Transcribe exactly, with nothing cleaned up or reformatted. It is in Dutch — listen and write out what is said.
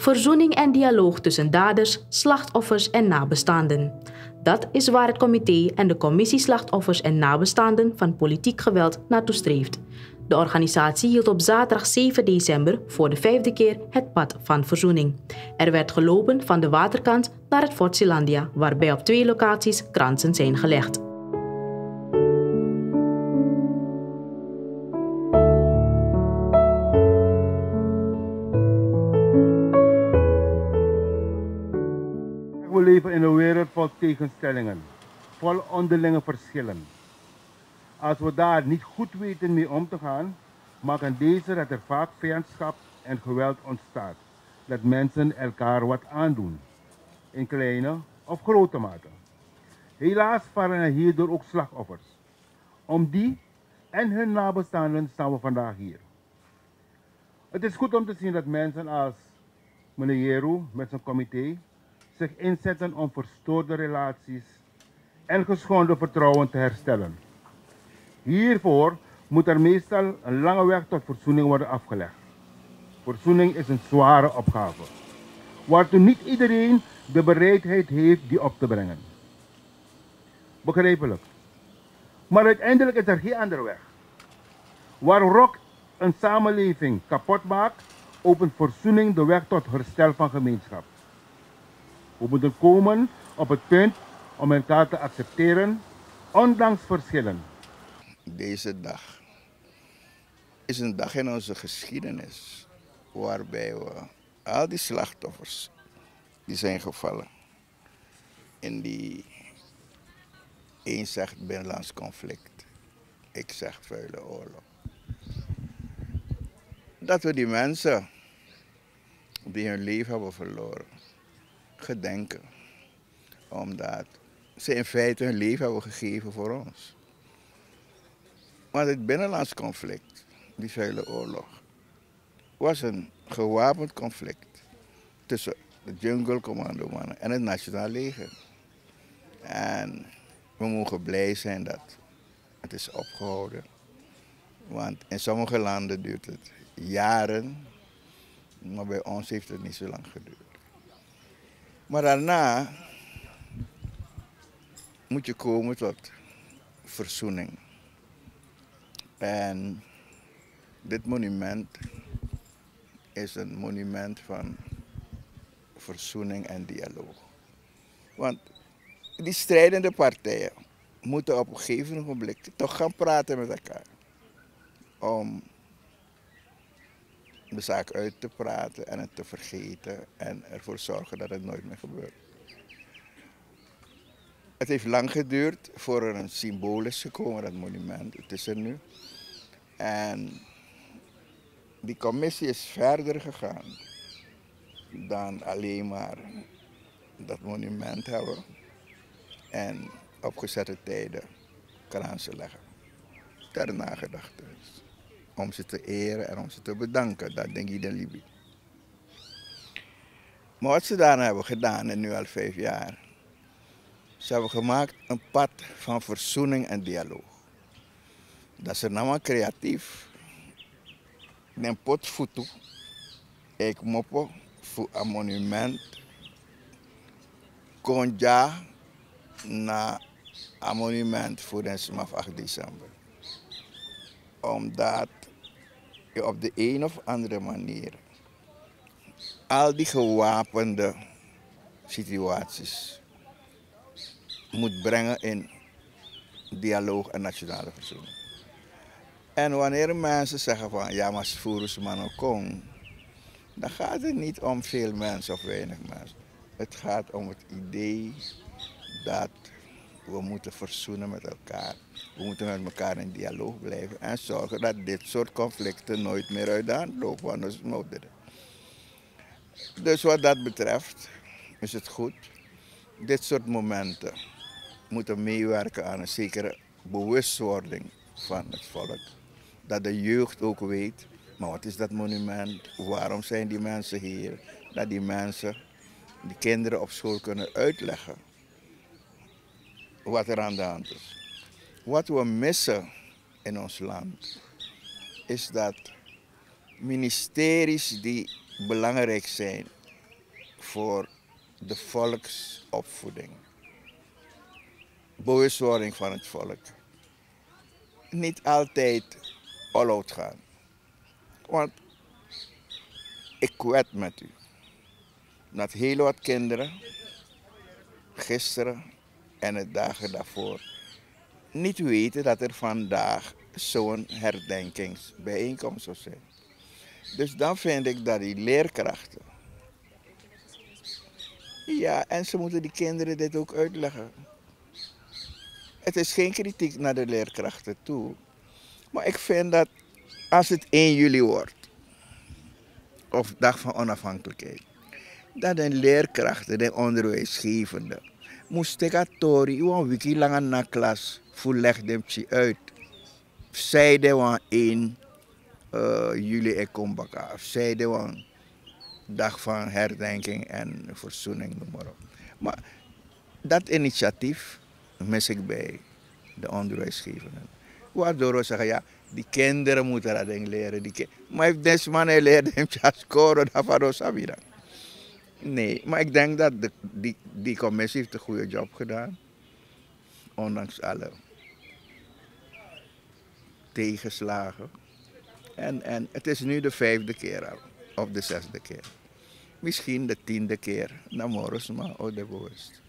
Verzoening en dialoog tussen daders, slachtoffers en nabestaanden. Dat is waar het comité en de commissie slachtoffers en nabestaanden van politiek geweld naartoe streeft. De organisatie hield op zaterdag zeven december voor de vijfde keer het pad van verzoening. Er werd gelopen van de waterkant naar het Fort Zeelandia, waarbij op twee locaties kransen zijn gelegd. We leven in een wereld vol tegenstellingen, vol onderlinge verschillen. Als we daar niet goed weten mee om te gaan, maken deze dat er vaak vijandschap en geweld ontstaat. Dat mensen elkaar wat aandoen, in kleine of grote mate. Helaas vallen er hierdoor ook slachtoffers. Om die en hun nabestaanden staan we vandaag hier. Het is goed om te zien dat mensen als meneer Jeru met zijn comité zich inzetten om verstoorde relaties en geschonden vertrouwen te herstellen. Hiervoor moet er meestal een lange weg tot verzoening worden afgelegd. Verzoening is een zware opgave, waartoe niet iedereen de bereidheid heeft die op te brengen. Begrijpelijk. Maar uiteindelijk is er geen andere weg. Waar wrok een samenleving kapot maakt, opent verzoening de weg tot herstel van gemeenschap. We moeten komen op het punt om elkaar te accepteren, ondanks verschillen. Deze dag is een dag in onze geschiedenis waarbij we al die slachtoffers die zijn gevallen in die, een zegt binnenlands conflict, ik zeg vuile oorlog. Dat we die mensen die hun leven hebben verloren gedenken, omdat ze in feite hun leven hebben gegeven voor ons. Want het binnenlands conflict, die vuile oorlog, was een gewapend conflict tussen de jungle commandomannen en het nationaal leger. En we mogen blij zijn dat het is opgehouden. Want in sommige landen duurt het jaren, maar bij ons heeft het niet zo lang geduurd. Maar daarna moet je komen tot verzoening. En dit monument is een monument van verzoening en dialoog. Want die strijdende partijen moeten op een gegeven moment toch gaan praten met elkaar. Om de zaak uit te praten en het te vergeten en ervoor zorgen dat het nooit meer gebeurt. Het heeft lang geduurd voor er een symbool is gekomen, dat monument. Het is er nu. En die commissie is verder gegaan dan alleen maar dat monument hebben en op gezette tijden kransen leggen. Ter nagedachtenis. Om ze te eren en om ze te bedanken, dat denk ik in Libië. Maar wat ze daarna hebben gedaan, en nu al vijf jaar, ze hebben gemaakt een pad van verzoening en dialoog. Dat is nou creatief. Een potfoto, ik mopo voor een monument, konja na een monument voor de smaf acht december. Omdat je op de een of andere manier al die gewapende situaties moet brengen in dialoog en nationale verzoening. En wanneer mensen zeggen van ja, maar voeren mannen kom, dan gaat het niet om veel mensen of weinig mensen. Het gaat om het idee dat we moeten verzoenen met elkaar. We moeten met elkaar in dialoog blijven en zorgen dat dit soort conflicten nooit meer uit de hand lopen, want dat is nodig. Dus wat dat betreft is het goed. Dit soort momenten moeten meewerken aan een zekere bewustwording van het volk. Dat de jeugd ook weet, maar wat is dat monument? Waarom zijn die mensen hier? Dat die mensen, die kinderen op school kunnen uitleggen wat er aan de hand is. Wat we missen in ons land is dat ministeries die belangrijk zijn voor de volksopvoeding. Bewustwording van het volk. Niet altijd all-out gaan. Want ik wed met u dat heel wat kinderen gisteren en de dagen daarvoor niet weten dat er vandaag zo'n herdenkingsbijeenkomst zou zijn. Dus dan vind ik dat die leerkrachten, ja, en ze moeten die kinderen dit ook uitleggen. Het is geen kritiek naar de leerkrachten toe, maar ik vind dat als het één juli wordt, of dag van onafhankelijkheid, dat de leerkrachten, de onderwijsgevenden, moest tegatori, een wiki lang na klas, voelleg dem uit. Zeiden we één juli ik kom baka, zeiden we dag van herdenking en verzoening, noem maar op. Maar dat initiatief mis ik bij de onderwijsgevenden. Waardoor we zeggen, ja, die kinderen moeten dat ding leren. Die maar if deze man leert hem te scoren, dan van sabira. Nee, maar ik denk dat de, die, die commissie heeft een goede job gedaan. Ondanks alle tegenslagen. En, en het is nu de vijfde keer al, of de zesde keer. Misschien de tiende keer, naar morgen, maar oh, de bewust.